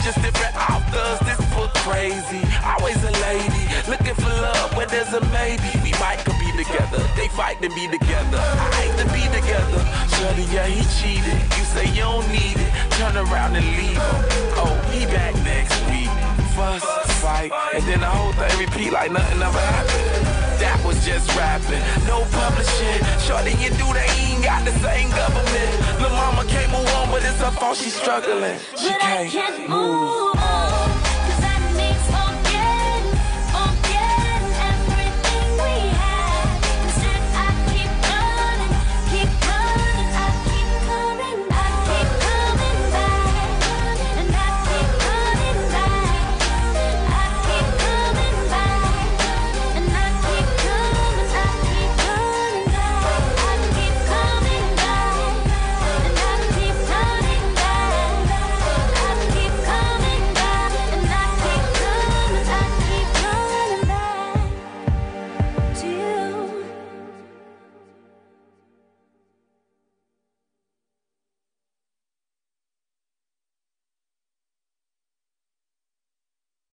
just different authors. This book crazy, always a lady looking for love where there's a maybe. We might could be together, they fight to be together. I hate to be together. Shorty, yeah, he cheated. You say you don't need it, turn around and leave him. Oh, he back next week. Fuss, fight, and then the whole thing repeat like nothing ever happened. That was just rapping, no publishing. Shorty, you do that, he ain't got the same government. Lil' mama can't move on, but it's her fault she's struggling. She can't move.